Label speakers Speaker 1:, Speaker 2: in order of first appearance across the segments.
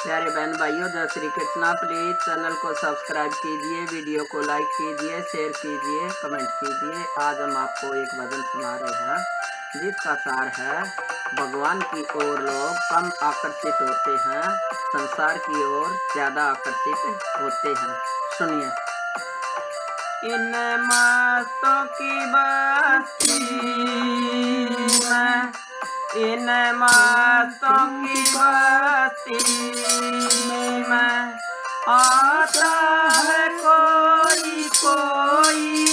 Speaker 1: प्यारे बहन भाइयों, जय श्री कृष्णा। प्लीज चैनल को सब्सक्राइब कीजिए, वीडियो को लाइक कीजिए, शेयर कीजिए, कमेंट कीजिए। आज हम आपको एक भजन सुना रहे हैं जिसका सार है, भगवान की ओर लोग कम आकर्षित होते हैं, संसार की ओर ज्यादा आकर्षित होते हैं। सुनिए। इन मस्तों की बस्ती में, इन मस्तों की बस्ती में आता है कोई कोई,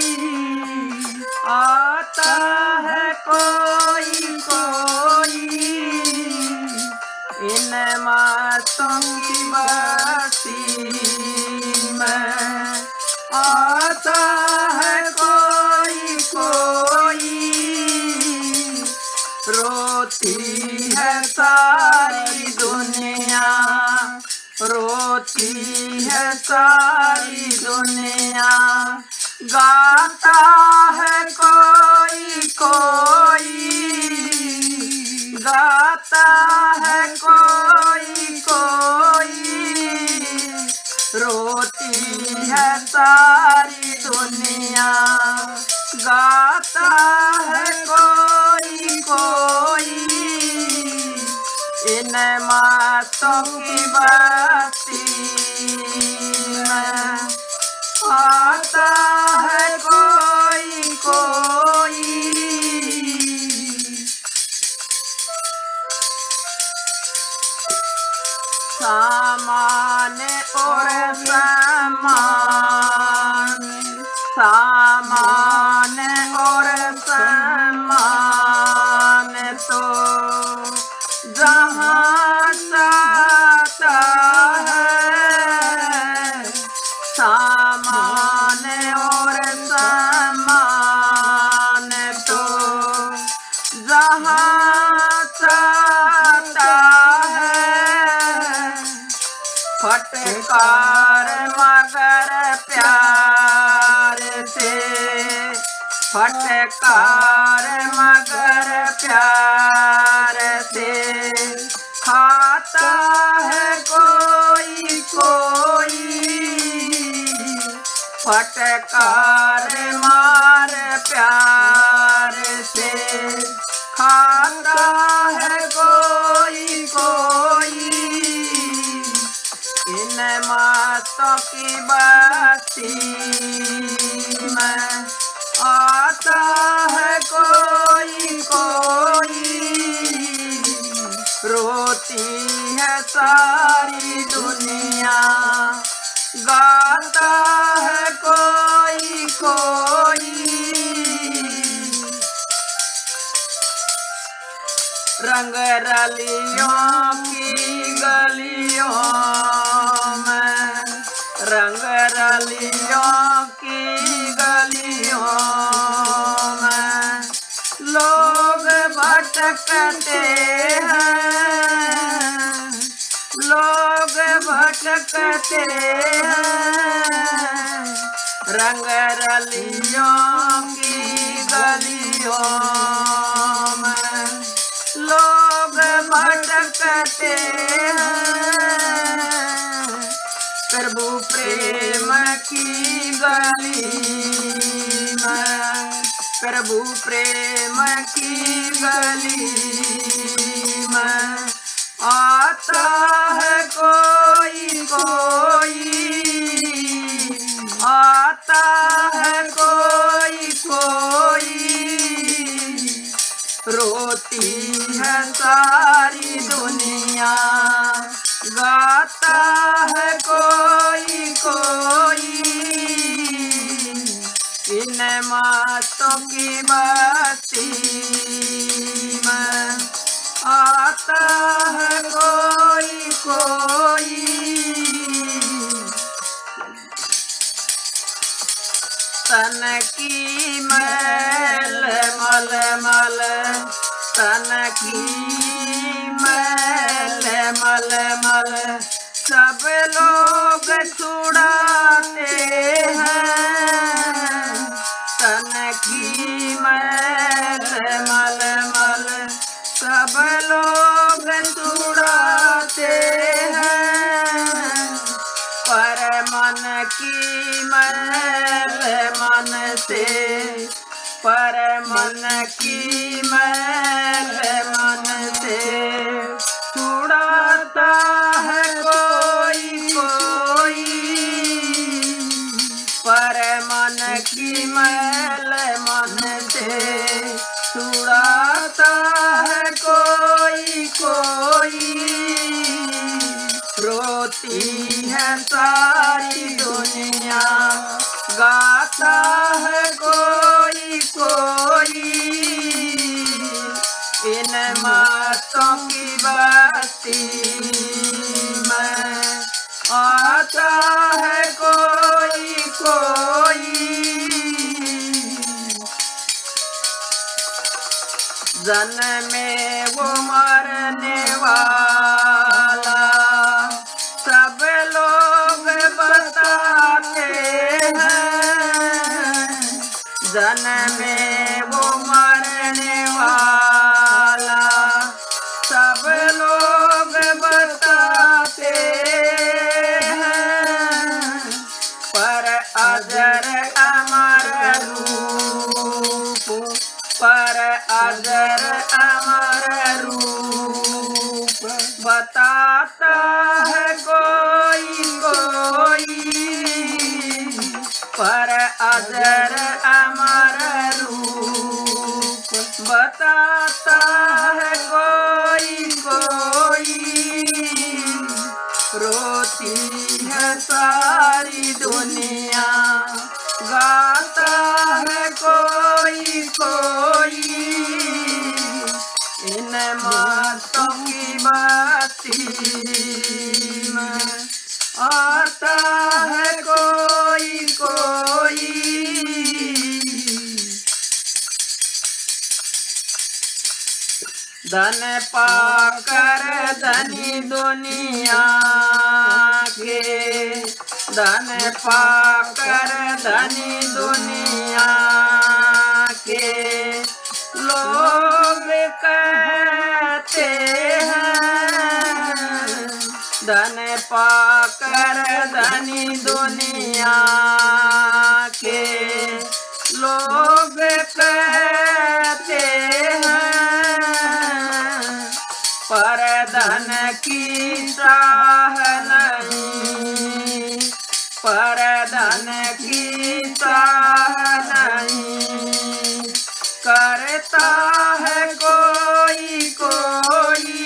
Speaker 1: आता है कोई कोई। इन मस्तों की बस्ती में आता है कोई कोई। रोती है सारी दुनिया, रोती है सारी दुनिया। गाता है कोई कोई, गाता है कोई कोई। रोती है सारी दुनिया, गाता है कोई कोई। इन मस्तों की बस्ती में आता है कोई कोई। सामान और सम्मान, सामान और सम्मान तो जहाँ चाहता है। सामान और सम्मान तो जहाँ चाहता है। फटकार मगर प्यार से, फटकार मगर प्यार से खाता है कोई कोई। फटकार मार प्यार से खाता है कोई कोई। इन मस्तों की बस्ती में आता है कोई कोई। रोती है सारी दुनिया, गाता है कोई कोई। रंग रलियों की गलियों में, रंग रलियों की गलियों में लोग भटकते हैं, लोग भटकते हैं। रंग रलियों की गलियों में लोग भटकते हैं। प्रभु प्रेम की गली में, प्रभु प्रेम की गली में आता है कोई कोई, आता है कोई कोई। रोती है सारी दुनिया, गाता है कोई कोई। इन मस्तों की बस्ती में आता है कोई कोई। तन की मैल मल मल, तन की मैल मल मल सब लोग छुड़ाते हैं। तन की मैल मल मल सब लोग छुड़ाते हैं। की मैल मन से, पर मन की मैल मन से छुड़ाता है कोई कोई, पर मन की मैल मन से छुड़ाता है कोई कोई। रोती है सारी दुनिया, गाता है कोई कोई, इन मस्तों की बस्ती में आता है कोई कोई। जन्मे वो मरने वाला सब लोग बताते हैं, जन्मे वो मरने वाला सब लोग बताते हैं, पर अजर अमर रूप, पर अजर अमर रूप बताता है कोई कोई, पर अजर अमर रूप बताता है कोई कोई। रोती है सारी दुनिया, गाता है कोई कोई, इन मस्तों की बस्ती में आता है कोई कोई। धन पाकर धनी दुनिया के, धन पाकर धनी दुनिया के लोग कहते हैं, धन पाकर धनी दुनिया के लोग कहते हैं, पर धन की चाह नहीं, पर धन की चाह नहीं करता है कोई कोई।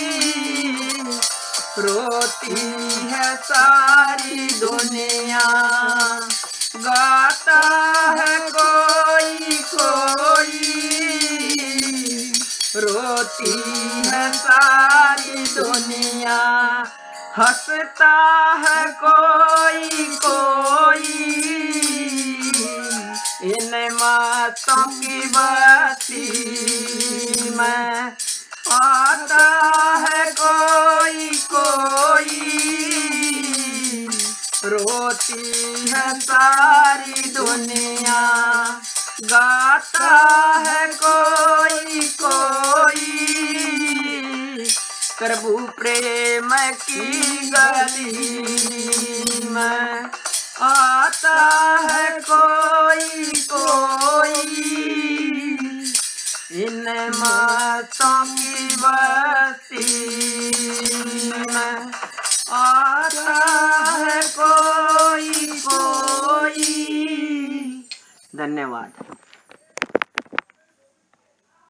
Speaker 1: रोती है सारी दुनिया, गाता है कोई कोई, रोती है सारी दुनिया, हंसता है कोई कोई, इन मस्तों की बस्ती में आता है कोई कोई। रोती है सारी दुनिया, गाता है कोई कोई, प्रभु प्रेम की गली में आता है कोई कोई, इन मस्तों की बस्ती में आता है कोई कोई। धन्यवाद।